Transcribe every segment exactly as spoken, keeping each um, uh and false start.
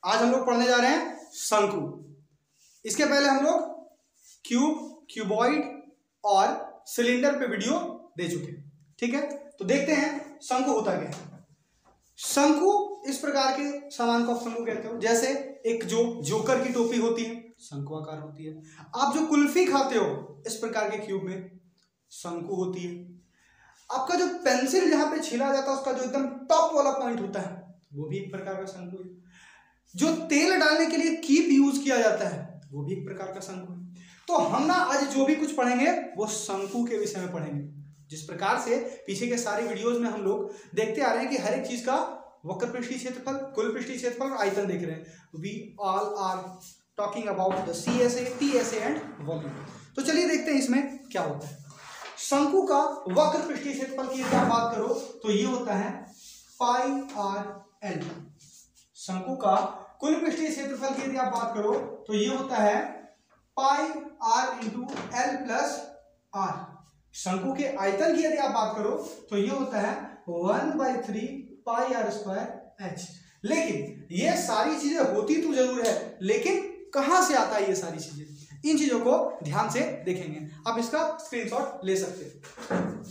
आज हम लोग पढ़ने जा रहे हैं शंकु। इसके पहले हम लोग क्यूब, क्यूबॉइड और सिलेंडर पे वीडियो दे चुके, ठीक है। तो देखते हैं शंकु होता क्या है। शंकु इस प्रकार के सामान को आप शंकु कहते हो। जैसे एक जो जोकर की टोपी होती है, शंकु आकार होती है। आप जो कुल्फी खाते हो इस प्रकार के क्यूब में, शंकु होती है। आपका जो पेंसिल जहां पे छिला जाता है उसका जो एकदम टॉप वाला पॉइंट होता है वो भी एक प्रकार का शंकु है। जो तेल डालने के लिए कीप यूज किया जाता है वो भी एक प्रकार का शंकु है। तो हम ना आज जो भी कुछ पढ़ेंगे वो शंकु के विषय में पढ़ेंगे। जिस प्रकार से पीछे के सारे वीडियोस में हम लोग देखते आ रहे हैं कि हर एक चीज का वक्र पृष्ठीय क्षेत्रफल, कुल पृष्ठीय क्षेत्रफल और आयतन देख रहे हैं। We all are talking about the C S A, T S A and volume. तो चलिए देखते हैं इसमें क्या होता है। शंकु का वक्र पृष्ठीय क्षेत्रफल की यदि आप बात करो तो ये होता है पाई आर एल। शंकु का कुल पृष्ठीय क्षेत्रफल की यदि आप बात करो तो ये होता है pi R into L plus R. शंकु के आयतन की यदि आप बात करो तो ये होता है one by three pi R square H. लेकिन ये सारी चीजें होती तो जरूर है, लेकिन कहां से आता है ये सारी चीजें, इन चीजों को ध्यान से देखेंगे। आप इसका स्क्रीनशॉट ले सकते हैं।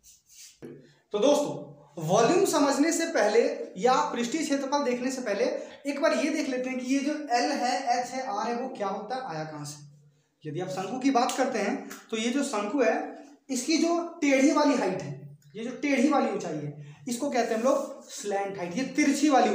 तो दोस्तों, वॉल्यूम समझने से पहले या पृष्ठीय क्षेत्रफल देखने से पहले एक बार ये देख लेते हैं कि ये जो L है, H है, R है, वो क्या होता है, आया कहां से। यदि आप शंकु की बात करते हैं तो ये जो शंकु है इसकी जो टेढ़ी वाली हाइट है, ये जो टेढ़ी वाली ऊंचाई है, इसको कहते हैं हम लोग स्लैंट हाइट, ये तिरछी वाली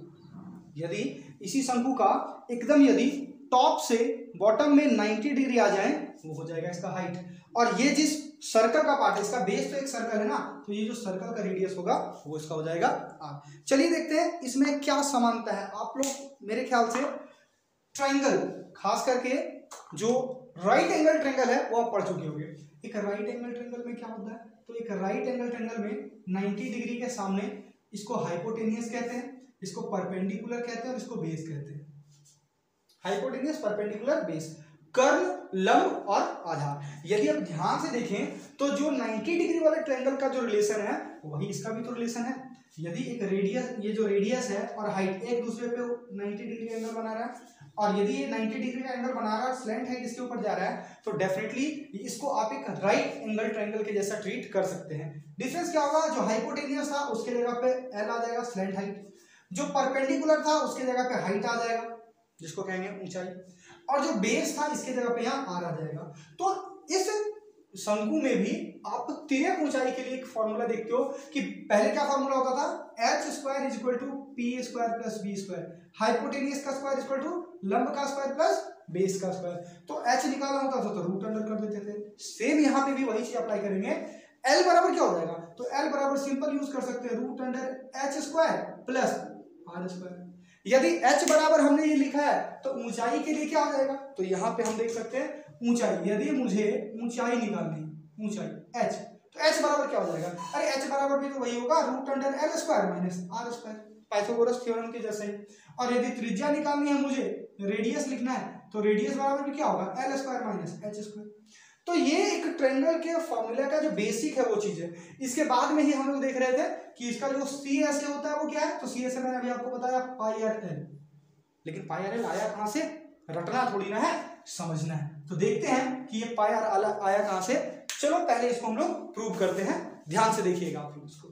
ऊंचाई। यदि इसी शंकु का एकदम यदि टॉप से बॉटम में नब्बे डिग्री आ जाए वो हो जाएगा इसका हाइट। और ये जिस सर्कल का पार्ट है, इसका बेस तो एक सर्कल है ना, तो ये जो सर्कल का रेडियस होगा वो इसका हो जाएगा आर। चलिए देखते हैं इसमें क्या समानता है। आप लोग मेरे ख्याल से ट्रायंगल, खास करके जो राइट एंगल ट्रायंगल है वो आप पढ़ चुके होंगे। एक राइट एंगल ट्रायंगल में क्या होता है, तो एक राइट एंगल ट्रायंगल में नब्बे डिग्री के सामने इसको हाइपोटेनियस कहते हैं, इसको परपेंडिकुलर कहते हैं और इसको बेस कहते हैं। हाइपोटेनियस, परपेंडिकुलर, बेस, कर्ण, लंब और आधार। यदि आप ध्यान से देखें तो जो नब्बे डिग्री वाले ट्रायंगल का जो रिलेशन है वही इसका भी तो रिलेशन है। यदि एक रेडियस, ये जो रेडियस है और हाइट एक दूसरे पे नब्बे डिग्री एंगल बना रहा है, और यदि ये नब्बे डिग्री का एंगल बना रहा है, स्लैंट हाइट इसके ऊपर जा रहा है, तो डेफिनेटली इसको आप एक राइट एंगल ट्रायंगल के जैसा ट्रीट कर सकते हैं। डिफरेंस क्या होगा, जो हाइपोटेनियस था उसके जगह पे एल आ जाएगा, स्लैंट हाइट। जो परपेंडिकुलर था उसके जगह पे हाइट आ जाएगा, जिसको कहेंगे ऊंचाई। और जो बेस था इसके जगह पे यहाँ आर आ जाएगा। तो इस शंकु में भी आप तिर्यक ऊंचाई के लिए एक फॉर्मूला देखते हो कि पहले क्या फॉर्मूला होता था, H square is equal to P square plus B square. Hypotenuse का स्क्वायर इक्वल टू लंब का स्क्वायर प्लस बेस का स्क्वायर। तो एच निकालना होता था तो रूट अंडर कर देते थे। सेम यहाँ पे भी वही चीज अप्लाई करेंगे। एल बराबर क्या हो जाएगा, तो एल बराबर सिंपल यूज कर सकते हैं root under H square plus R square. यदि h बराबर हमने ये लिखा है तो ऊंचाई के लिए क्या हो जाएगा, तो यहाँ पे हम देख सकते हैं ऊंचाई। यदि मुझे ऊंचाई निकालनी, ऊंचाई h, तो h बराबर क्या हो जाएगा, अरे h बराबर भी तो वही होगा root under L square minus R square, Pythagoras theorem के जैसे ही। और यदि त्रिज्या निकालनी है, मुझे रेडियस लिखना है, तो रेडियस बराबर भी क्या होगा, L square minus H square. तो ये एक ट्रायंगल के फॉर्मूला का जो बेसिक है वो चीज है। इसके बाद में ही हम लोग देख रहे थे कि इसका जो सी एस ए होता है वो क्या है, तो सी एस ए मैंने अभी आपको बताया पाई आर एल। लेकिन पाई आर एल आया कहां से, रटना थोड़ी ना है, समझना है। तो देखते हैं कि ये पाई आर एल आया कहां से। चलो पहले इसको हम लोग प्रूव करते हैं, ध्यान से देखिएगा आप लोग इसको।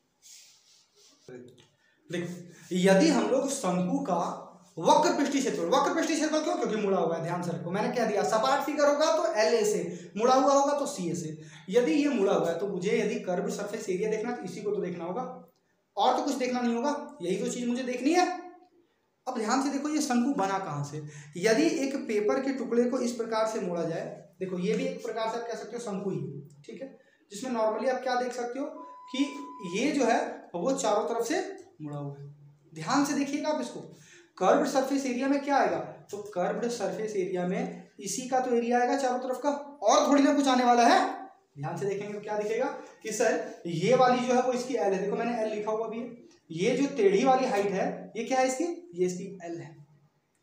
देखो, यदि हम लोग शंकु का वक्र पृष्ठीय क्षेत्रफल, वक्र पृष्ठीय क्षेत्रफल क्यों, क्योंकि मुड़ा हुआ है, ध्यान से रखो। मैंने क्या दिया, सपाट फिगर होगा तो एल ए से, मुड़ा हुआ होगा तो सी ए से। यदि ये मुड़ा हुआ है तो मुझे यदि कर्व सरफेस एरिया देखना तो इसी को तो देखना होगा, और तो कुछ देखना नहीं होगा, यही तो चीज मुझे देखनी है। अब ध्यान से देखो ये शंकु बना कहां से। यदि एक पेपर के टुकड़े को इस प्रकार से मोड़ा जाए, देखो ये भी एक प्रकार से आप कह सकते हो शंकु ही, ठीक है, जिसमें नॉर्मली आप क्या देख सकते हो कि ये जो है वो चारों तरफ से मुड़ा हुआ है। ध्यान से देखिएगा आप इसको। कर्व्ड सरफेस एरिया में क्या आएगा, तो कर्व्ड सरफेस एरिया में इसी का तो एरिया आएगा चारों तरफ का, और थोड़ी ना कुछ आने वाला है। ध्यान से देखेंगे तो क्या दिखेगा कि सर ये वाली जो है वो इसकी एल है। देखो मैंने एल लिखा हुआ भी है। ये जो टेढ़ी वाली हाइट है ये क्या है इसकी, ये इसकी एल है।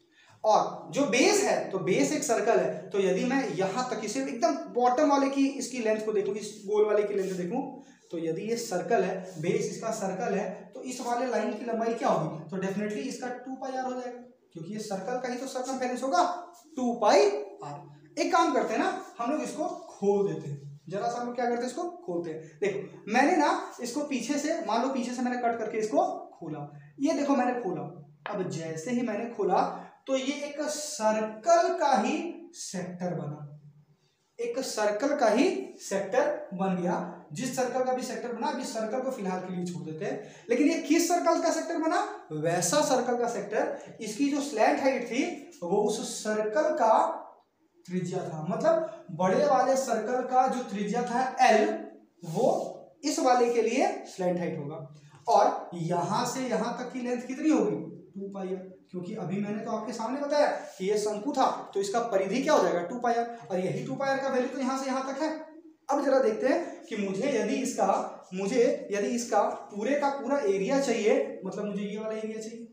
और जो बेस है, तो बेस एक सर्कल है, तो यदि मैं यहां तक इसे एकदम बॉटम वाले की इसकी लेंथ को देखूं, इस गोल वाले की लेंथ देखूं, तो यदि ये सर्कल है, बेस इसका सर्कल है, तो इस वाले लाइन की लंबाई क्या होगी, तो डेफिनेटली इसका टू पाई आर हो जाएगा, क्योंकि ये सर्कल का ही तो सर्कमफेरेंस होगा, टू पाई आर। एक काम करते हैं ना, हम लोग इसको खोल देते हैं, जरा सा हम लोग क्या करते हैं, इसको खोलते हैं। देखो मैंने ना इसको पीछे से, मान लो पीछे से मैंने कट करके इसको खोला, ये देखो मैंने खोला, अब जैसे ही मैंने खोला तो ये एक सर्कल का ही सेक्टर बना, एक सर्कल का ही सेक्टर बन गया। जिस सर्कल का भी सेक्टर बना, अभी सर्कल को फिलहाल के लिए छोड़ देते हैं, लेकिन ये किस सर्कल का सेक्टर बना, वैसा सर्कल का सेक्टर, इसकी जो स्लैंट हाइट थी वो उस सर्कल का त्रिज्या था, मतलब बड़े वाले सर्कल का जो त्रिज्या था एल, वो इस वाले के लिए स्लैंट हाइट होगा, और यहां से यहां तक की लेंथ कितनी होगी, टू पाई आर, क्योंकि अभी मैंने तो आपके सामने बताया कि ये शंकु था, तो इसका परिधि क्या हो जाएगा, टू पाई आर, और यही टू पाई आर का वैल्यू तो यहां से यहां तक है। अब जरा देखते हैं कि मुझे यदि इसका मुझे यदि इसका पूरे का पूरा एरिया चाहिए, मतलब मुझे ये वाला एरिया चाहिए।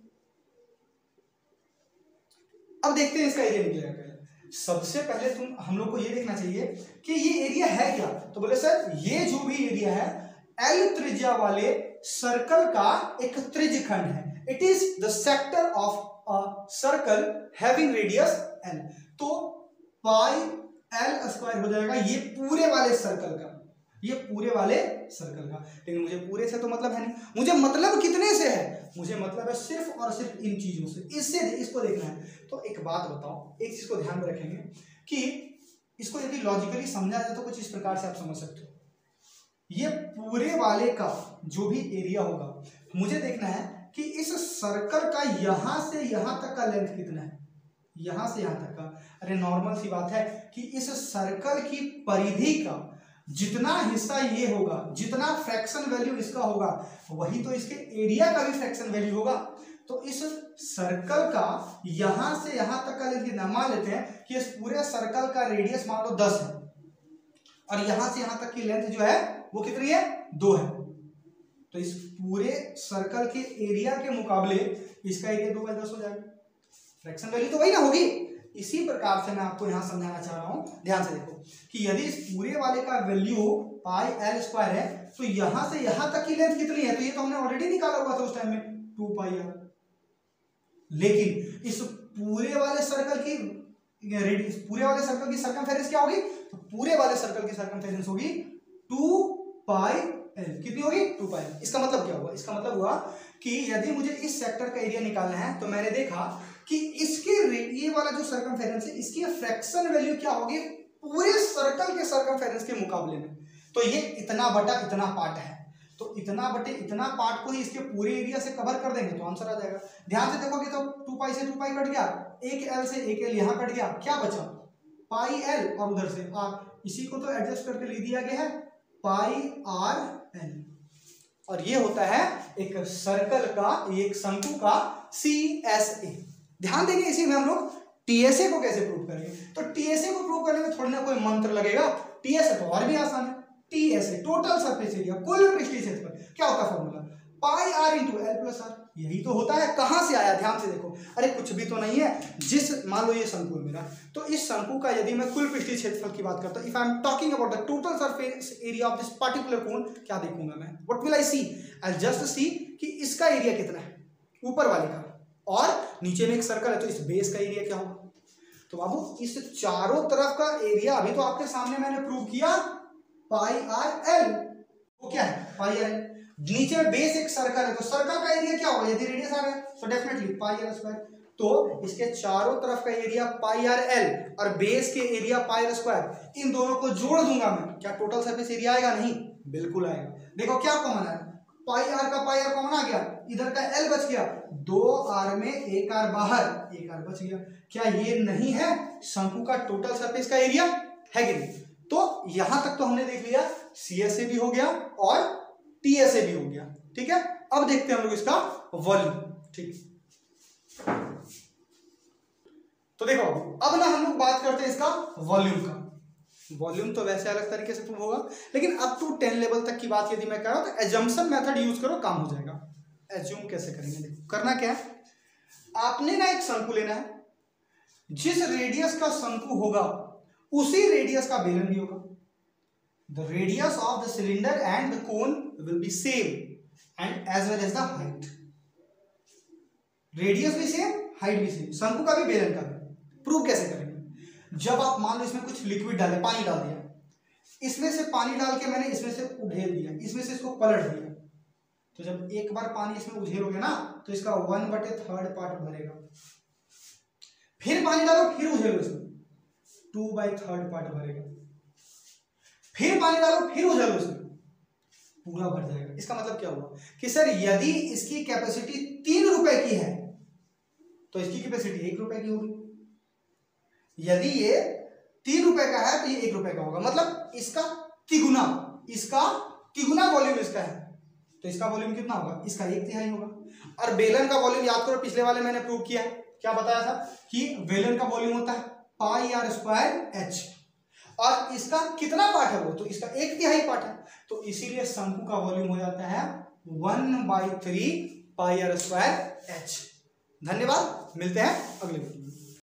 अब देखते हैं इसका एरिया निकलेगा क्या। सबसे पहले तुम हम लोग को ये देखना चाहिए कि ये एरिया है क्या, तो बोले सर ये जो भी एरिया है एल त्रिज्या वाले सर्कल का एक त्रिज्यखंड है, it is the sector of a circle having radius L, तो पाई एल स्क्वायर हो जाएगा ये पूरे वाले सर्कल का, ये पूरे वाले सर्कल का। लेकिन मुझे पूरे से तो मतलब है नहीं, मुझे मतलब कितने से है, मुझे मतलब है सिर्फ और सिर्फ इन चीजों से, इससे इसको देखना है। तो एक बात बताओ, एक चीज को ध्यान में रखेंगे कि इसको यदि लॉजिकली समझा जाए तो कुछ इस प्रकार से आप समझ सकते हो, ये पूरे वाले का जो भी एरिया होगा, मुझे देखना है कि इस सर्कल का यहां से यहां तक का लेंथ कितना है, यहां से यहां तक का। अरे नॉर्मल सी बात है कि इस सर्कल की परिधि का जितना हिस्सा ये होगा, जितना फ्रैक्शन वैल्यू इसका होगा, वही तो इसके एरिया का भी फ्रैक्शन वैल्यू होगा। तो इस सर्कल का यहां से यहां तक का लेंथ कितना, मान लेते हैं कि इस पूरे सर्कल का रेडियस मान लो दस है, और यहां से यहां तक की लेंथ जो है वो कितनी है, दो है, तो इस पूरे सर्कल के एरिया के मुकाबले इसका एरिया दो बाई दस हो जाएगा, फ्रैक्शन वैल्यू तो वही ना होगी। इसी प्रकार से मैं आपको यहां समझाना चाह रहा हूं, ध्यान से देखो कि यदि इस पूरे वाले का वैल्यू पाई एल स्क्वायर है, तो यहां से यहां तक की लेंथ कितनी है, तो ये तो हमने ऑलरेडी निकाला हुआ था उस टाइम में, टू पाई आर। लेकिन इस पूरे वाले सर्कल की रेडियस, पूरे वाले सर्कल की सर्कमफेरेंस क्या होगी, तो पूरे वाले सर्कल की सर्कमफेरेंस होगी टू पाई एल, कितनी होगी, टू पाई। इसका मतलब क्या हुआ, इसका मतलब हुआ कि यदि मुझे इस सेक्टर का एरिया निकालना है, तो मैंने देखा कि इसके ये वाला जो सर्कमफेरेंस है, इसकी फ्रैक्शन वैल्यू क्या होगी पूरे सर्कल के सर्कमफेरेंस के मुकाबले में, तो ये इतना बटा इतना पार्ट है, तो इतना बटे इतना पार्ट को ही इसके पूरे एरिया से कवर कर देंगे तो आंसर आ जाएगा। ध्यान से देखोगे तो टू पाई से टू पाई कट गया, एक एल से एक एल यहां कट गया, क्या बचा, पाई एल और उधर से आर, इसी को तो एडजस्ट करके लिख दिया गया है पाई आर एल, और ये होता है एक सर्कल का, एक शंकु का सी एस ए। ध्यान देंगे इसी में हम लोग टीएसए को कैसे प्रूव करेंगे, तो टीएसए को प्रूव करने में थोड़ी ना कोई मंत्र लगेगा, टीएसए तो और भी आसान है, टीएसए टोटल सरफेस एरिया, कुल पृष्ठीय क्षेत्रफल, क्या होता है formula, pi R into L plus R, यही तो होता है। कहां से आया, ध्यान से देखो, अरे कुछ भी तो नहीं है, जिस मान लो ये शंकु है मेरा, तो इस शंकु का यदि मैं कुल पृष्ठीय क्षेत्रफल की बात करता हूं, if I am talking about the total surface area of this particular cone, क्या देखूंगा मैं, what will I see, I just see कि इसका एरिया कितना है ऊपर वाले का, और नीचे में एक सर्कल है, तो इस बेस का एरिया क्या होगा। तो बाबू इस चारों तरफ का एरिया अभी तो आपके सामने मैंने प्रूव किया, पाई आर एल, वो क्या है, पाई आर एल। नीचे में बेस एक सर्कल है, तो सर्कल का एरिया क्या होगा, यदि रेडियस आर है तो डेफिनेटली पाई आर स्क्वायर, तो इसके चारों तरफ का एरिया पाई आर एल और बेस के एरिया पाई आर स्क्वायर, इन दोनों को जोड़ दूंगा मैं, क्या टोटल सरफेस एरिया आएगा, नहीं बिल्कुल आएगा। देखो क्या कॉमन है, पाई आर का पाई आर कॉमन आ गया, इधर का एल बच गया, दो आर में एक आर बाहर, एक आर बच गया, क्या ये नहीं है शंकु का टोटल सरफेस का एरिया, है कि नहीं। तो यहां तक तो हमने देख लिया, सीएसए भी हो गया और टीएसए भी हो गया, ठीक है। अब देखते हैं हम लोग इसका वॉल्यूम, ठीक। तो देखो अब ना हम लोग बात करते हैं इसका वॉल्यूम का। वॉल्यूम तो वैसे अलग तरीके से प्रूव होगा, लेकिन अप टू टेन लेवल तक की बात यदि मैं कर रहा हूं तो एजम्पशन मेथड यूज करो, काम हो जाएगा। एज्यूम कैसे करेंगे, देखो करना क्या है, आपने ना एक शंकु लेना है, जिस रेडियस का शंकु होगा उसी रेडियस का बेलन भी होगा। The radius of the cylinder and the cone will be same and as well as the height. Radius भी सेम, हाइट भी सेम, शंकु का भी बेलन का भी। प्रूव कैसे करेंगे? जब आप मान लो इसमें कुछ लिक्विड डाले, पानी डाल दिया, इसमें से पानी डाल के मैंने इसमें से उधेल दिया, इसमें से इसको पलट दिया, तो जब एक बार पानी इसमें उधेलोगे ना तो इसका वन बटे थर्ड पार्ट भरेगा। फिर पानी डालो, फिर उधेलो, इसमें टू बाई थर्ड पार्ट भरेगा। फिर पानी डालो, फिर उधेलो, इसमें पूरा भर जाएगा। इसका मतलब क्या हुआ कि सर यदि इसकी कैपेसिटी तीन रुपए की है तो इसकी कैपेसिटी एक रुपए की होगी। यदि ये तीन रुपए का है तो ये एक रुपए का होगा, मतलब इसका तिगुना, इसका तिगुना वॉल्यूम इसका है, तो इसका वॉल्यूम कितना होगा? इसका एक तिहाई होगा। और बेलन का वॉल्यूम याद करो, पिछले वाले मैंने प्रूव किया है, क्या बताया था कि बेलन का वॉल्यूम होता है पाई आर स्क्वायर एच, और इसका कितना पार्ट है वो? तो इसका एक तिहाई पार्ट है, तो इसीलिए शंकु का वॉल्यूम हो जाता है one by three pi R square H. धन्यवाद, मिलते हैं अगले वीडियो में।